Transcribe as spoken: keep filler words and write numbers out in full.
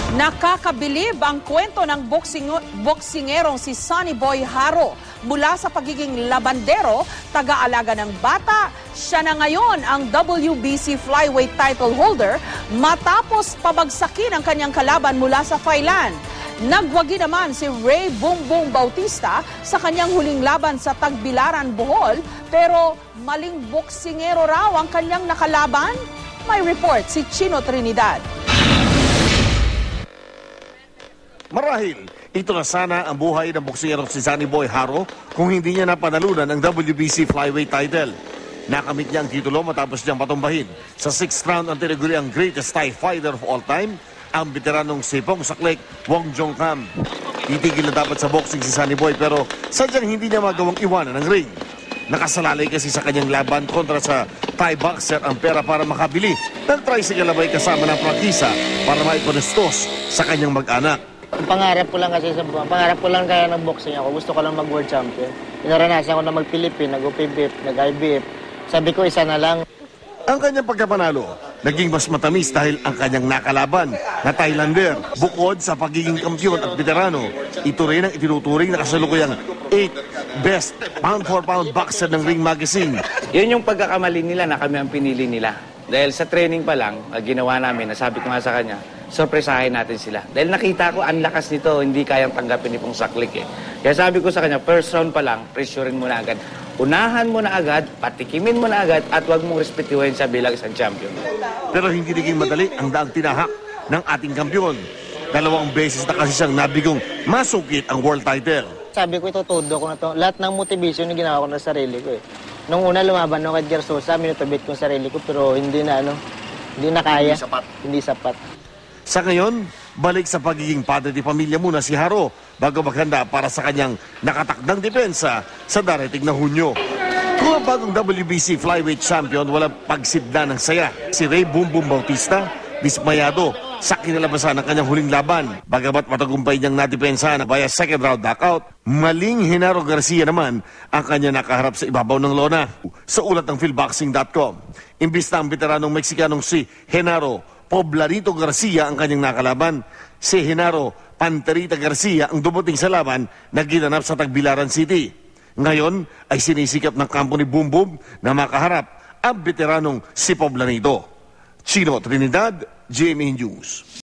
Nakakabilib ang kwento ng boxing, boksingerong si Sonny Boy Haro. Mula sa pagiging labandero, taga-alaga ng bata, siya na ngayon ang W B C flyweight title holder matapos pabagsakin ang kanyang kalaban mula sa Thailand. Nagwagi naman si Ray Bumbong Bautista sa kanyang huling laban sa Tagbilaran, Bohol, pero maling boksingero raw ang kanyang nakalaban? May report si Chino Trinidad. Marahil, ito na sana ang buhay ng boksingero si Sonny Boy Haro kung hindi niya napanalunan ang W B C flyweight title. Nakamit niya ang titulo matapos niyang patumbahin sa sixth round ang tinaguriang greatest Thai fighter of all time, ang veteranong Sipong Saklik, Wong Jong Kam. Titigil na dapat sa boxing si Sonny Boy pero sadyang hindi niya magawang iwanan ng ring. Nakasalalay kasi sa kanyang laban kontra sa Thai boxer ang pera para makabili ng tricycle na may kasama ng prangkisa para maipanestos sa kanyang mag-anak. Ang pangarap ko lang kasi sa pangarap ko lang kaya ng boxing ako. Gusto ko lang mag-world champion. Inaranasan ko na mag-Philippine, nag-U P B F, nag-I B F. Sabi ko isa na lang. Ang kanyang pagkapanalo, naging mas matamis dahil ang kanyang nakalaban na Thailander. Bukod sa pagiging kampiyon at veterano, ito rin ang itinuturing na kasalukuyang eighth best pound for pound boxer ng Ring Magazine. Yun yung pagkakamali nila na kami ang pinili nila. Dahil sa training pa lang, ginawa namin, nasabi ko nga sa kanya, sorpresahin natin sila. Dahil nakita ko, ang lakas nito, hindi kayang tanggapin ni Pong Saklik eh. Kaya sabi ko sa kanya, first round pa lang, pressurein mo na agad. Unahan mo na agad, patikimin mo na agad, at huwag mong respetuhin siya bilang isang champion. Pero hindi naging madali ang daang tinahak ng ating kampiyon. Dalawang beses na kasi siyang nabigong masukit ang world title. Sabi ko, itutudo ko na to. Lahat ng motivation yung ginawa ko na sarili ko eh. Nung una lumaban ako kay Gersosa, minutubit ko sarili ko, pero hindi na ano, hindi na kaya. Hindi sapat. Hindi sapat. Sa ngayon, balik sa pagiging padre de pamilya muna si Haro bago maghanda para sa kanyang nakatakdang depensa sa darating na Hunyo. Kung ang bagong W B C flyweight champion walang pagsidla ng saya, si Ray Bumbong Bautista, dismayado sa kinalabasan ng kanyang huling laban. Bagamat matagumpay niyang nadepensa na via second round knockout, maling Genaro Garcia naman ang kanya nakaharap sa ibabaw ng lona. Sa ulat ng Philboxing dot com, imbis na ang veteranong Meksikanong si Genaro Poblarito Garcia ang kanyang nakalaban, si Genaro Panterita Garcia ang dumating sa laban na ginanap sa Tagbilaran City. Ngayon ay sinisikap ng kampo ni Bumbum na makaharap ang veteranong si Poblarito. Chino Trinidad, G M A News.